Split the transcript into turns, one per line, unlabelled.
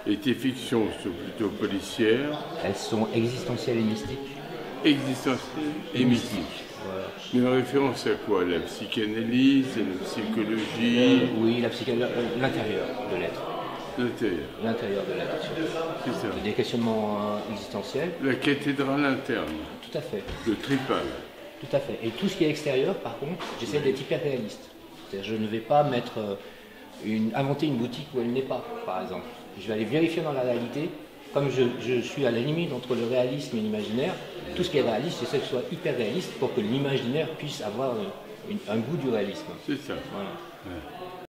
Et tes fictions sont plutôt policières,
Elles sont existentielles et mystiques.
existentielles et mystiques.
Voilà.
Mais en référence à quoi? La psychanalyse, la psychologie,
Oui, l'intérieur de l'être.
l'intérieur.
L'intérieur de l'être.
C'est ça.
Des questionnements existentiels.
La cathédrale interne,
Tout à fait.
le tripal.
Tout à fait. Et tout ce qui est extérieur, par contre, j'essaie d'être hyper réaliste. C'est-à-dire, je ne vais pas inventer une boutique où elle n'est pas, par exemple. Je vais aller vérifier dans la réalité. Comme je suis à la limite entre le réalisme et l'imaginaire, tout ce qui est réaliste, j'essaie que ce soit hyper réaliste pour que l'imaginaire puisse avoir un goût du réalisme.
C'est ça.
Voilà.
Ouais.